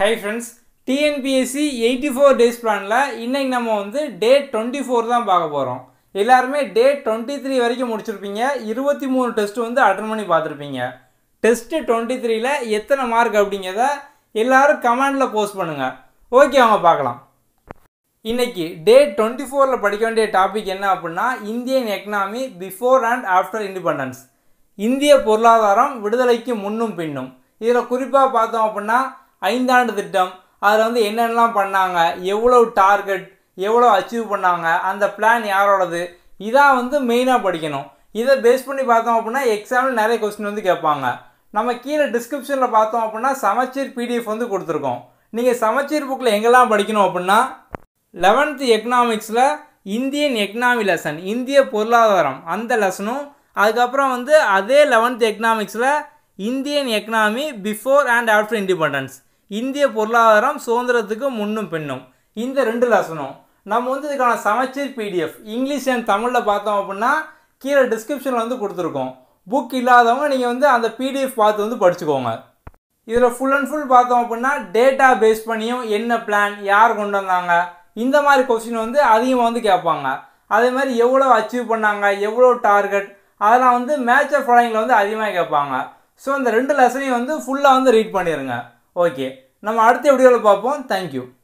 Hi friends, TNPSC 84 days plan la இன்னைக்கு நம்ம வந்து டே 24 தான் பார்க்க போறோம். எல்லாரும் டே 23 வரைக்கும் முடிச்சிருப்பீங்க. 23 டெஸ்ட் வந்து அட்டெண்ட் பண்ணி பார்த்திருப்பீங்க. டெஸ்ட் 23 ல எத்தனை மார்க் அப்படிங்கறத எல்லாரும் கமெண்ட்ல போஸ்ட் பண்ணுங்க. ஓகே வாங்க பார்க்கலாம். இன்னைக்கு டே 24 ல படிக்க வேண்டிய டாபிக் என்ன அப்படினா Indian economy before and after independence. இந்திய பொருளாதாரம் விடுதலைக்கு முன்னும் பின்னும். இதுல குறிப்பா பார்த்தோம் அப்படினா 5 ஆண்டு திட்டம் அதில் வந்து என்னென்னலாம் பண்ணாங்க, எவ்வளவு டார்கெட், எவ்வளோ அச்சீவ் பண்ணாங்க, அந்த பிளான் யாரோடது, இதான் வந்து மெயினாக படிக்கணும். இதை பேஸ் பண்ணி பார்த்தோம் அப்படின்னா எக்ஸாமில் நிறைய கொஸ்டின் வந்து கேட்பாங்க. நம்ம கீழே டிஸ்கிரிப்ஷனில் பார்த்தோம் அப்படின்னா சமச்சீர் பிடிஎஃப் வந்து கொடுத்துருக்கோம். நீங்கள் சமச்சீர் புக்கில் எங்கெல்லாம் படிக்கணும் அப்படின்னா 11th எக்கனாமிக்ஸில் இந்தியன் எக்கனாமி லெசன், இந்திய பொருளாதாரம் அந்த லெசனும், அதுக்கப்புறம் வந்து அதே 11th எக்கனாமிக்ஸில் Indian economy before and after independence, இந்திய பொருளாதாரம் சுதந்திரத்துக்கு முன்னும் பின்னும், இந்த 2 லெசனும் நம்ம வந்து இதுக்கான சமச்சீர் பிடிஎஃப் இங்கிலீஷ் அண்ட் தமிழில் பார்த்தோம் அப்படின்னா கீழே டிஸ்கிரிப்ஷனில் வந்து கொடுத்துருக்கோம். புக் இல்லாதவங்க நீங்கள் வந்து அந்த பிடிஎஃப் பார்த்து வந்து படிச்சுக்கோங்க. இதில் ஃபுல் அண்ட் ஃபுல் பார்த்தோம் அப்படின்னா டேட்டா பேஸ் பண்ணியும் என்ன பிளான், யார் கொண்டு வந்தாங்க, இந்த மாதிரி கொஸ்டின் வந்து அதிகமாக வந்து கேட்பாங்க. அதே மாதிரி எவ்வளோ அச்சீவ் பண்ணாங்க, எவ்வளோ டார்கெட், அதெல்லாம் வந்து மேட்ச் ஆஃப் ஃபாலோயிங்கில் வந்து அதிகமாக கேட்பாங்க. ஸோ இந்த 2 லெசனையும் வந்து ஃபுல்லாக வந்து ரீட் பண்ணிடுங்க. ஓகே, நம்ம அடுத்த வீடியோவில் பார்ப்போம். தேங்க்யூ.